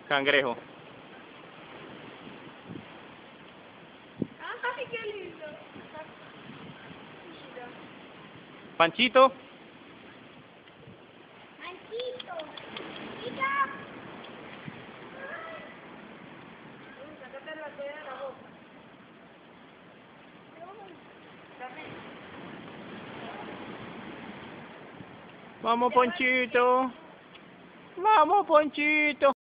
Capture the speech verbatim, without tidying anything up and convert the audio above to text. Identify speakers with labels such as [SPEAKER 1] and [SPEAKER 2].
[SPEAKER 1] Cangrejo.
[SPEAKER 2] Ay, qué lindo.
[SPEAKER 1] Panchito.
[SPEAKER 2] Panchito. Mira. Sácate la toalla de la boca.
[SPEAKER 1] Vamos, Ponchito. Vamos, Ponchito.